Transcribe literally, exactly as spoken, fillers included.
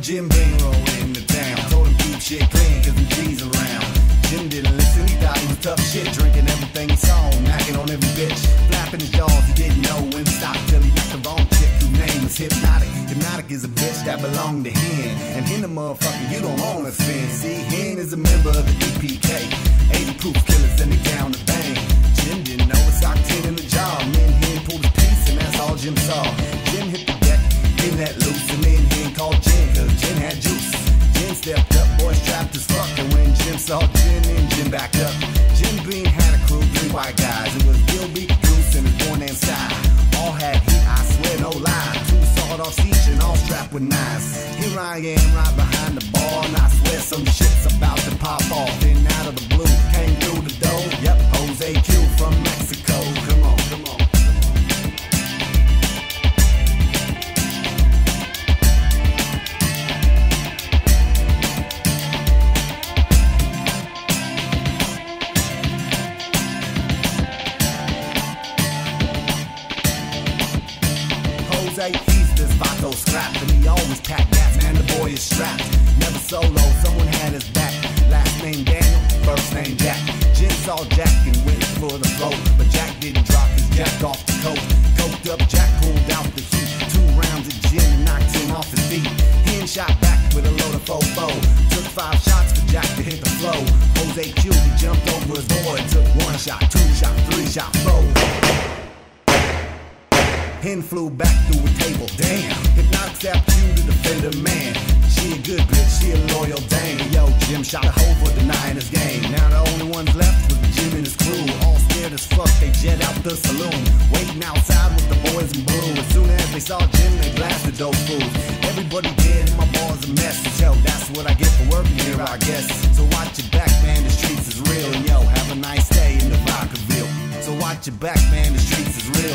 Jim Bean rolled into town. Told him keep shit clean, cause them G's around. Jim didn't listen, he thought he was tough shit. Drinking everything he saw, knocking on every bitch. Flapping his jaws, he didn't know when to stop. Till he knocked the wrong chick whose name was Hypnotic. Hypnotic is a bitch that belonged to Hen. And Hen the motherfucker you don't own a fin. See, Hen is a member of the D P K. eighty proof killers and they down the bang. Jim didn't know it's octane in the job. Then Hen pulled his piece and that's all Jim saw. Jim hit the deck, Hen let loose. And then Hen called Jim, cause Jim had juice. Jim stepped up, boys trapped as fuck. And when Jim saw Jim, then Jim backed up. Jim Bean had a crew, three white guys. It was Gilby, Goose, and his boy named Sky. All had heat, I swear, no lie. Two sawed-off each and all strapped with knives. Here I am, right behind the bar, and I swear some shit's about to pop off. Then out of the blue, came through the door. Yep, Jose Q from Mexico. Come on, come on. He's this Vato scrapped, and he always packed gas, man, the boy is strapped. Never solo, someone had his back. Last name Daniel, first name Jack. Jim saw Jack and went for the float, but Jack didn't drop his jack off the coat. Coked up Jack pulled out the heat. Two rounds at Jim and knocked him off his feet. Hen shot back with a load of fofo. Took five shots for Jack to hit the flow. Jose Q, he jumped over his boy. Took one shot, two shot, three shot, four. Hen flew back through a table, damn. Hypnotic zapped you to defend a man. She a good bitch, she a loyal dame. Yo, Jim shot a hoe for denying his game. Now the only ones left was Jim and his crew. All scared as fuck, they jet out the saloon. Waiting outside with the boys in blue. As soon as they saw Jim, they blasted those fools. Everybody dead and my bar's a mess. Yo, that's what I get for working here, I guess. So watch your back, man, the streets is real. And yo, have a nice day in the VODKAVILLE. So watch your back, man, the streets is real.